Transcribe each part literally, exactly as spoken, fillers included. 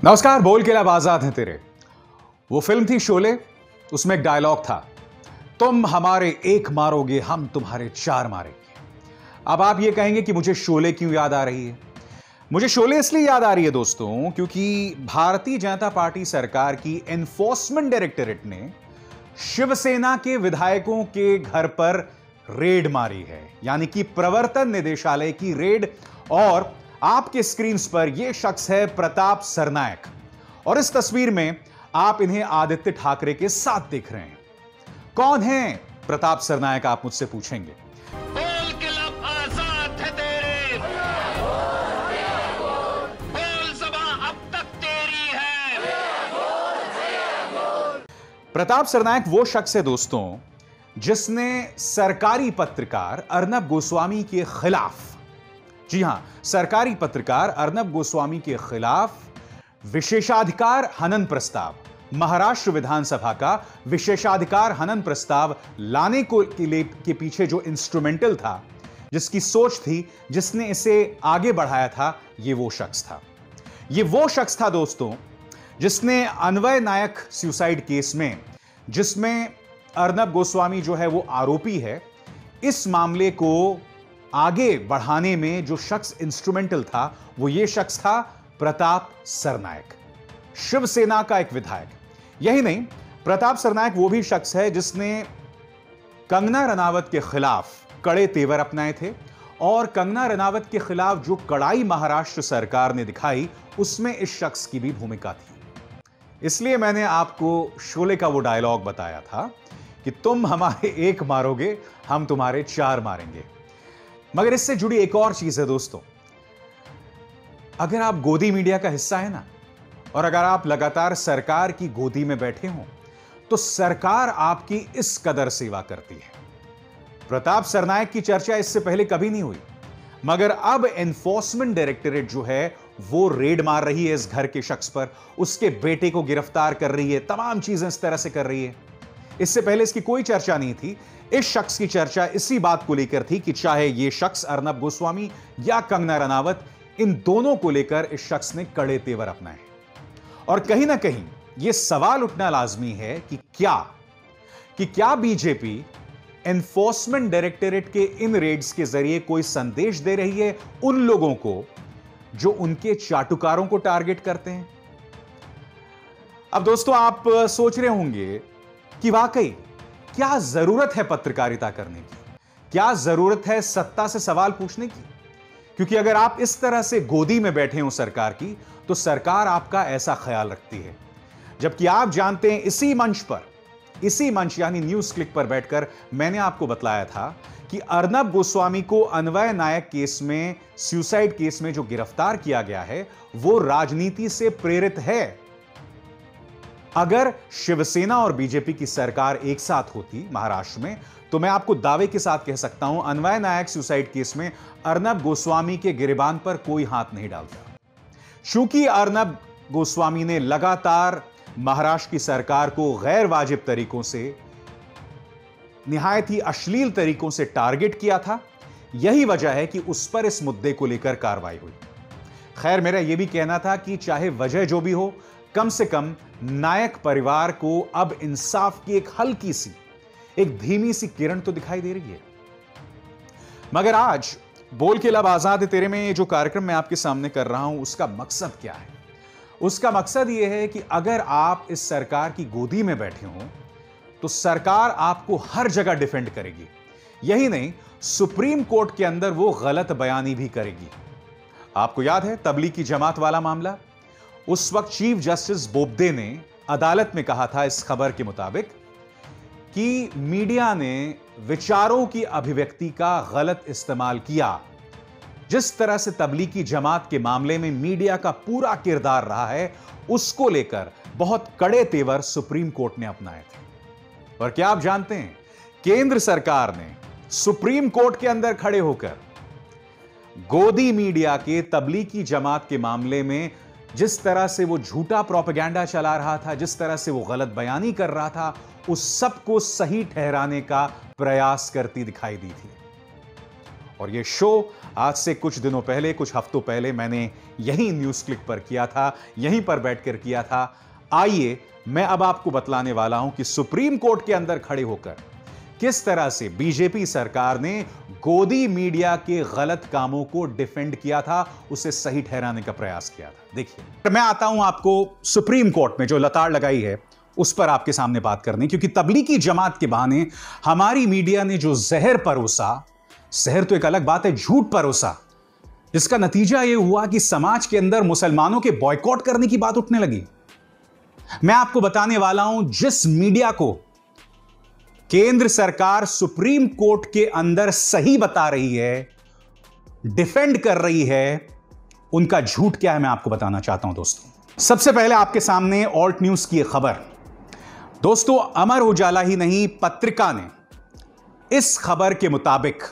नमस्कार। बोल के लब आजाद हैं तेरे। वो फिल्म थी शोले, उसमें एक डायलॉग था, तुम हमारे एक मारोगे हम तुम्हारे चार मारेंगे। अब आप ये कहेंगे कि मुझे शोले क्यों याद आ रही है। मुझे शोले इसलिए याद आ रही है दोस्तों, क्योंकि भारतीय जनता पार्टी सरकार की एनफोर्समेंट डायरेक्टरेट ने शिवसेना के विधायकों के घर पर रेड मारी है, यानी कि प्रवर्तन निदेशालय की रेड। और आपके स्क्रीन पर यह शख्स है प्रताप सरनायक, और इस तस्वीर में आप इन्हें आदित्य ठाकरे के साथ देख रहे हैं। कौन है प्रताप सरनायक, आप मुझसे पूछेंगे। बोल के लब आजाद है तेरे, बोल ज़बां अब तक तेरी है। प्रताप सरनायक वो शख्स है दोस्तों जिसने सरकारी पत्रकार अर्नब गोस्वामी के खिलाफ, जी हां, सरकारी पत्रकार अर्नब गोस्वामी के खिलाफ विशेषाधिकार हनन प्रस्ताव, महाराष्ट्र विधानसभा का विशेषाधिकार हनन प्रस्ताव लाने को के लिए के पीछे जो इंस्ट्रूमेंटल था, जिसकी सोच थी, जिसने इसे आगे बढ़ाया था, यह वो शख्स था। यह वो शख्स था दोस्तों जिसने अन्वय नायक सुसाइड केस में, जिसमें अर्नब गोस्वामी जो है वो आरोपी है, इस मामले को आगे बढ़ाने में जो शख्स इंस्ट्रूमेंटल था वो ये शख्स था प्रताप सरनायक, शिवसेना का एक विधायक। यही नहीं, प्रताप सरनायक वो भी शख्स है जिसने कंगना रनावत के खिलाफ कड़े तेवर अपनाए थे, और कंगना रनावत के खिलाफ जो कड़ाई महाराष्ट्र सरकार ने दिखाई, उसमें इस शख्स की भी भूमिका थी। इसलिए मैंने आपको शोले का वो डायलॉग बताया था कि तुम हमारे एक मारोगे हम तुम्हारे चार मारेंगे। मगर इससे जुड़ी एक और चीज है दोस्तों, अगर आप गोदी मीडिया का हिस्सा है ना, और अगर आप लगातार सरकार की गोदी में बैठे हो, तो सरकार आपकी इस कदर सेवा करती है। प्रताप सरनायक की चर्चा इससे पहले कभी नहीं हुई, मगर अब एनफोर्समेंट डायरेक्टरेट जो है वो रेड मार रही है इस घर के शख्स पर, उसके बेटे को गिरफ्तार कर रही है, तमाम चीजें इस तरह से कर रही है। इससे पहले इसकी कोई चर्चा नहीं थी। इस शख्स की चर्चा इसी बात को लेकर थी कि चाहे यह शख्स अर्नब गोस्वामी या कंगना रनावत, इन दोनों को लेकर इस शख्स ने कड़े तेवर अपनाए। और कहीं ना कहीं यह सवाल उठना लाजमी है कि क्या कि क्या बीजेपी एनफोर्समेंट डायरेक्टरेट के इन रेड्स के जरिए कोई संदेश दे रही है उन लोगों को जो उनके चाटुकारों को टारगेट करते हैं। अब दोस्तों आप सोच रहे होंगे कि वाकई क्या जरूरत है पत्रकारिता करने की, क्या जरूरत है सत्ता से सवाल पूछने की, क्योंकि अगर आप इस तरह से गोदी में बैठे हो सरकार की, तो सरकार आपका ऐसा ख्याल रखती है। जबकि आप जानते हैं, इसी मंच पर, इसी मंच यानी न्यूज क्लिक पर बैठकर मैंने आपको बतलाया था कि अर्नब गोस्वामी को अन्वय नायक केस में, सुसाइड केस में जो गिरफ्तार किया गया है, वो राजनीति से प्रेरित है। अगर शिवसेना और बीजेपी की सरकार एक साथ होती महाराष्ट्र में, तो मैं आपको दावे के साथ कह सकता हूं, अन्वय नायक सुसाइड केस में अर्नब गोस्वामी के गिरेबान पर कोई हाथ नहीं डालता। चूंकि अर्नब गोस्वामी ने लगातार महाराष्ट्र की सरकार को गैर वाजिब तरीकों से, निहायत ही अश्लील तरीकों से टारगेट किया था, यही वजह है कि उस पर इस मुद्दे को लेकर कार्रवाई हुई। खैर, मेरा यह भी कहना था कि चाहे वजह जो भी हो, कम से कम नायक परिवार को अब इंसाफ की एक हल्की सी, एक धीमी सी किरण तो दिखाई दे रही है। मगर आज बोल के लब आजाद तेरे में ये जो कार्यक्रम मैं आपके सामने कर रहा हूं, उसका मकसद क्या है? उसका मकसद यह है कि अगर आप इस सरकार की गोदी में बैठे हो, तो सरकार आपको हर जगह डिफेंड करेगी। यही नहीं, सुप्रीम कोर्ट के अंदर वो गलत बयानी भी करेगी। आपको याद है तबलीगी जमात वाला मामला? उस वक्त चीफ जस्टिस बोबडे ने अदालत में कहा था, इस खबर के मुताबिक, कि मीडिया ने विचारों की अभिव्यक्ति का गलत इस्तेमाल किया। जिस तरह से तबलीगी जमात के मामले में मीडिया का पूरा किरदार रहा है, उसको लेकर बहुत कड़े तेवर सुप्रीम कोर्ट ने अपनाए थे। और क्या आप जानते हैं, केंद्र सरकार ने सुप्रीम कोर्ट के अंदर खड़े होकर गोदी मीडिया के तबलीगी जमात के मामले में जिस तरह से वो झूठा प्रोपेगेंडा चला रहा था, जिस तरह से वो गलत बयानी कर रहा था, उस सब को सही ठहराने का प्रयास करती दिखाई दी थी। और यह शो आज से कुछ दिनों पहले, कुछ हफ्तों पहले मैंने यहीं न्यूज क्लिक पर किया था, यहीं पर बैठकर किया था। आइए मैं अब आपको बतलाने वाला हूं कि सुप्रीम कोर्ट के अंदर खड़े होकर किस तरह से बीजेपी सरकार ने गोदी मीडिया के गलत कामों को डिफेंड किया था, उसे सही ठहराने का प्रयास किया था। देखिए, मैं आता हूं आपको सुप्रीम कोर्ट में जो लताड़ लगाई है उस पर आपके सामने बात करने, क्योंकि तबलीगी जमात के बहाने हमारी मीडिया ने जो जहर परोसा, जहर तो एक अलग बात है, झूठ परोसा, जिसका नतीजा यह हुआ कि समाज के अंदर मुसलमानों के बॉयकॉट करने की बात उठने लगी। मैं आपको बताने वाला हूं, जिस मीडिया को केंद्र सरकार सुप्रीम कोर्ट के अंदर सही बता रही है, डिफेंड कर रही है, उनका झूठ क्या है मैं आपको बताना चाहता हूं। दोस्तों, सबसे पहले आपके सामने ऑल्ट न्यूज की खबर। दोस्तों, अमर उजाला ही नहीं, पत्रिका ने इस खबर के मुताबिक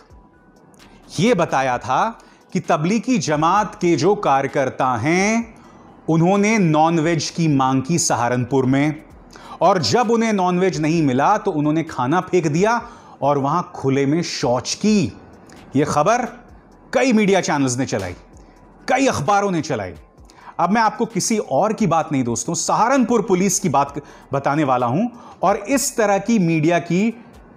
यह बताया था कि तबलीगी जमात के जो कार्यकर्ता हैं उन्होंने नॉनवेज की मांग की सहारनपुर में, और जब उन्हें नॉनवेज नहीं मिला तो उन्होंने खाना फेंक दिया और वहां खुले में शौच की। यह खबर कई मीडिया चैनल्स ने चलाई, कई अखबारों ने चलाई। अब मैं आपको किसी और की बात नहीं दोस्तों, सहारनपुर पुलिस की बात बताने वाला हूं, और इस तरह की मीडिया की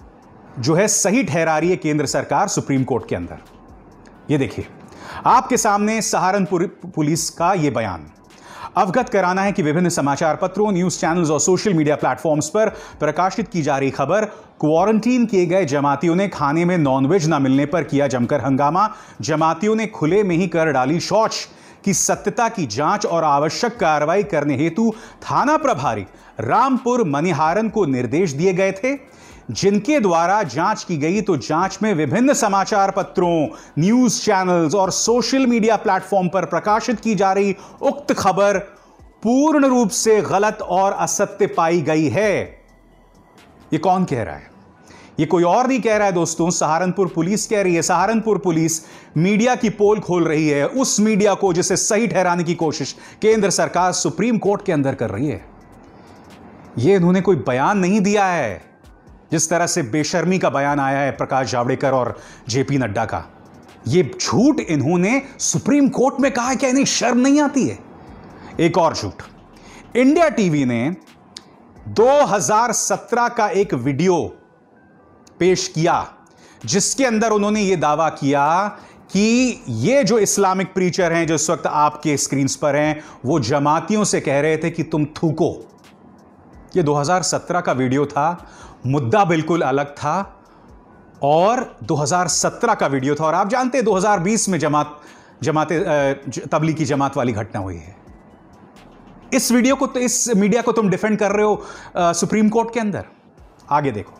जो है सही ठहरा रही है केंद्र सरकार सुप्रीम कोर्ट के अंदर। यह देखिए, आपके सामने सहारनपुर पुलिस का यह बयान। अवगत कराना है कि विभिन्न समाचार पत्रों, न्यूज चैनल्स और सोशल मीडिया प्लेटफॉर्म्स पर प्रकाशित की जा रही खबर, क्वारंटीन किए गए जमातियों ने खाने में नॉनवेज न मिलने पर किया जमकर हंगामा, जमातियों ने खुले में ही कर डाली शौच की सत्यता की जांच और आवश्यक कार्रवाई करने हेतु थाना प्रभारी रामपुर मनिहारन को निर्देश दिए गए थे, जिनके द्वारा जांच की गई तो जांच में विभिन्न समाचार पत्रों, न्यूज चैनल्स और सोशल मीडिया प्लेटफॉर्म पर प्रकाशित की जा रही उक्त खबर पूर्ण रूप से गलत और असत्य पाई गई है। यह कौन कह रहा है? यह कोई और नहीं कह रहा है दोस्तों, सहारनपुर पुलिस कह रही है। सहारनपुर पुलिस मीडिया की पोल खोल रही है, उस मीडिया को जिसे सही ठहराने की कोशिश केंद्र सरकार सुप्रीम कोर्ट के अंदर कर रही है। यह इन्होंने कोई बयान नहीं दिया है जिस तरह से बेशर्मी का बयान आया है प्रकाश जावड़ेकर और जेपी नड्डा का। यह झूठ इन्होंने सुप्रीम कोर्ट में कहा है। क्या इन्हें शर्म नहीं आती है? एक और झूठ, इंडिया टीवी ने दो हज़ार सत्रह का एक वीडियो पेश किया जिसके अंदर उन्होंने यह दावा किया कि ये जो इस्लामिक प्रीचर हैं जो इस वक्त आपके स्क्रीन पर हैं, वो जमातियों से कह रहे थे कि तुम थूको। यह दो हज़ार सत्रह का वीडियो था, मुद्दा बिल्कुल अलग था, और दो हज़ार सत्रह का वीडियो था। और आप जानते हैं दो हज़ार बीस में जमात जमाते तबलीगी जमात वाली घटना हुई है। इस वीडियो को तो, इस मीडिया को तुम डिफेंड कर रहे हो आ, सुप्रीम कोर्ट के अंदर। आगे देखो,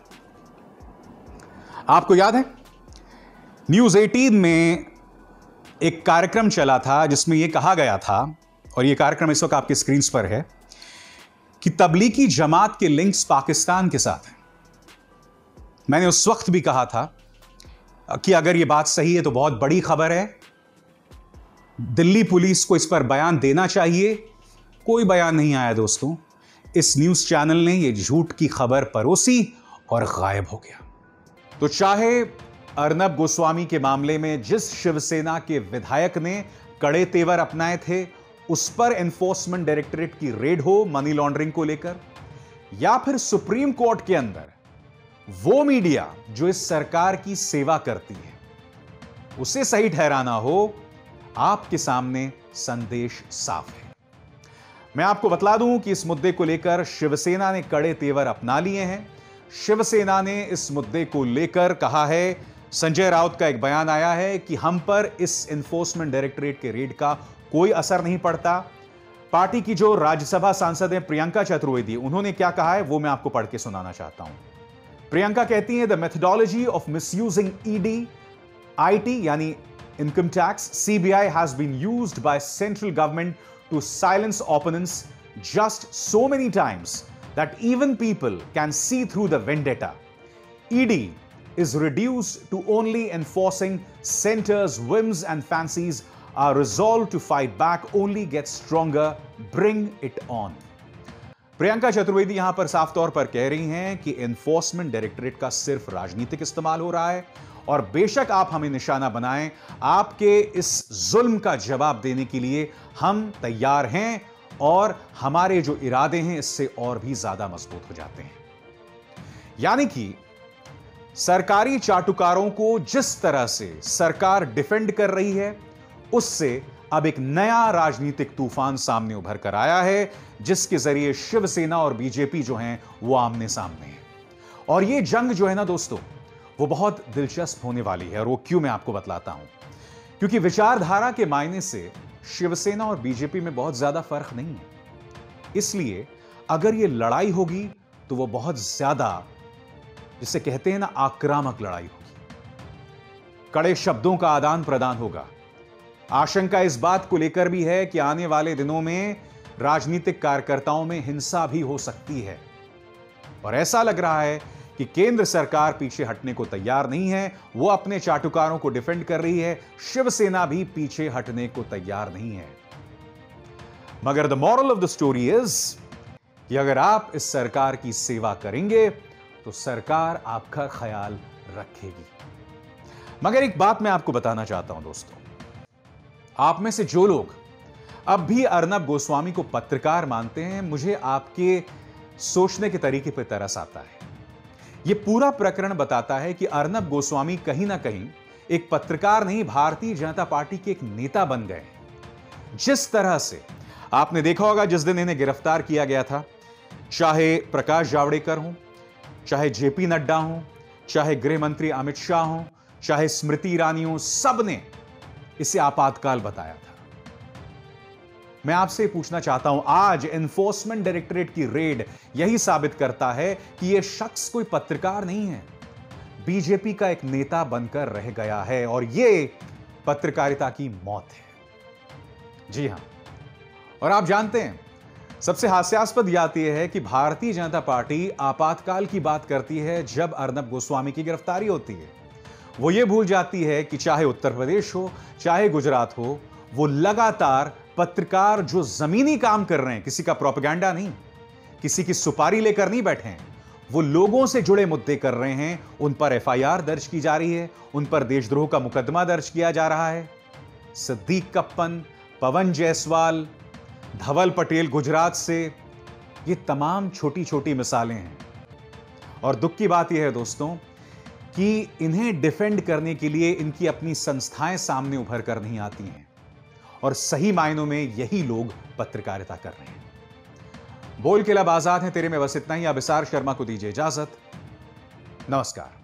आपको याद है न्यूज अठारह में एक कार्यक्रम चला था जिसमें यह कहा गया था, और यह कार्यक्रम इस वक्त आपके स्क्रीन पर है, कि तबलीगी जमात के लिंक्स पाकिस्तान के साथ हैं। मैंने उस वक्त भी कहा था कि अगर यह बात सही है तो बहुत बड़ी खबर है, दिल्ली पुलिस को इस पर बयान देना चाहिए। कोई बयान नहीं आया दोस्तों। इस न्यूज चैनल ने यह झूठ की खबर परोसी और गायब हो गया। तो चाहे अर्नब गोस्वामी के मामले में जिस शिवसेना के विधायक ने कड़े तेवर अपनाए थे उस पर एनफोर्समेंट डायरेक्टरेट की रेड हो मनी लॉन्ड्रिंग को लेकर, या फिर सुप्रीम कोर्ट के अंदर वो मीडिया जो इस सरकार की सेवा करती है उसे सही ठहराना हो, आपके सामने संदेश साफ है। मैं आपको बतला दूं कि इस मुद्दे को लेकर शिवसेना ने कड़े तेवर अपना लिए हैं। शिवसेना ने इस मुद्दे को लेकर कहा है, संजय राउत का एक बयान आया है कि हम पर इस एनफोर्समेंट डायरेक्टरेट के रेड का कोई असर नहीं पड़ता। पार्टी की जो राज्यसभा सांसद हैं प्रियंका चतुर्वेदी, उन्होंने क्या कहा है वो मैं आपको पढ़ के सुनाना चाहता हूं। प्रियंका कहती हैं, the methodology of misusing ED, IT यानी income tax, CBI has been used by central government to silence opponents just so many times that even people can see through the vendetta. E D is reduced to only enforcing center's whims and fancies. Our resolve to fight back only gets stronger. Bring it on. Priyanka Chaturvedi यहां पर साफ तौर पर कह रही हैं कि enforcement directorate का सिर्फ राजनीतिक इस्तेमाल हो रहा है और बेशक आप हमें निशाना बनाएं, आपके इस जुल्म का जवाब देने के लिए हम तैयार हैं और हमारे जो इरादे हैं इससे और भी ज्यादा मजबूत हो जाते हैं। यानी कि सरकारी चाटुकारों को जिस तरह से सरकार डिफेंड कर रही है, उससे अब एक नया राजनीतिक तूफान सामने उभर कर आया है, जिसके जरिए शिवसेना और बीजेपी जो हैं वो आमने सामने हैं। और ये जंग जो है ना दोस्तों, वो बहुत दिलचस्प होने वाली है। और वो क्यों, मैं आपको बतलाता हूं। क्योंकि विचारधारा के मायने से शिवसेना और बीजेपी में बहुत ज्यादा फर्क नहीं है। इसलिए अगर ये लड़ाई होगी तो वो बहुत ज्यादा, जिसे कहते हैं ना, आक्रामक लड़ाई होगी। कड़े शब्दों का आदान प्रदान होगा। आशंका इस बात को लेकर भी है कि आने वाले दिनों में राजनीतिक कार्यकर्ताओं में हिंसा भी हो सकती है। और ऐसा लग रहा है कि केंद्र सरकार पीछे हटने को तैयार नहीं है। वो अपने चाटुकारों को डिफेंड कर रही है, शिवसेना भी पीछे हटने को तैयार नहीं है। मगर the moral of the story is कि अगर आप इस सरकार की सेवा करेंगे तो सरकार आपका ख्याल रखेगी। मगर एक बात मैं आपको बताना चाहता हूं दोस्तों, आप में से जो लोग अब भी अर्नब गोस्वामी को पत्रकार मानते हैं, मुझे आपके सोचने के तरीके पर तरस आता है। यह पूरा प्रकरण बताता है कि अर्नब गोस्वामी कहीं ना कहीं एक पत्रकार नहीं, भारतीय जनता पार्टी के एक नेता बन गए। जिस तरह से आपने देखा होगा जिस दिन इन्हें गिरफ्तार किया गया था, चाहे प्रकाश जावड़ेकर हों, चाहे जेपी नड्डा हों, चाहे गृह मंत्री अमित शाह हों, चाहे स्मृति ईरानी हो, सबने इसे आपातकाल बताया था। मैं आपसे पूछना चाहता हूं, आज एनफोर्समेंट डायरेक्टरेट की रेड यही साबित करता है कि यह शख्स कोई पत्रकार नहीं है, बीजेपी का एक नेता बनकर रह गया है। और यह पत्रकारिता की मौत है। जी हां, और आप जानते हैं सबसे हास्यास्पद बात यह है कि भारतीय जनता पार्टी आपातकाल की बात करती है जब अर्नब गोस्वामी की गिरफ्तारी होती है। वो ये भूल जाती है कि चाहे उत्तर प्रदेश हो, चाहे गुजरात हो, वो लगातार पत्रकार जो जमीनी काम कर रहे हैं, किसी का प्रोपेगेंडा नहीं, किसी की सुपारी लेकर नहीं बैठे हैं, वो लोगों से जुड़े मुद्दे कर रहे हैं। उन पर एफ आई आर दर्ज की जा रही है, उन पर देशद्रोह का मुकदमा दर्ज किया जा रहा है। सिद्दीक कप्पन, पवन जायसवाल, धवल पटेल गुजरात से, ये तमाम छोटी छोटी मिसालें हैं। और दुख की बात यह है दोस्तों कि इन्हें डिफेंड करने के लिए इनकी अपनी संस्थाएं सामने उभर कर नहीं आती हैं। और सही मायनों में यही लोग पत्रकारिता कर रहे हैं। बोल के लब आजाद है, तेरे में बस इतना ही। अभिसार शर्मा को दीजिए इजाजत। नमस्कार।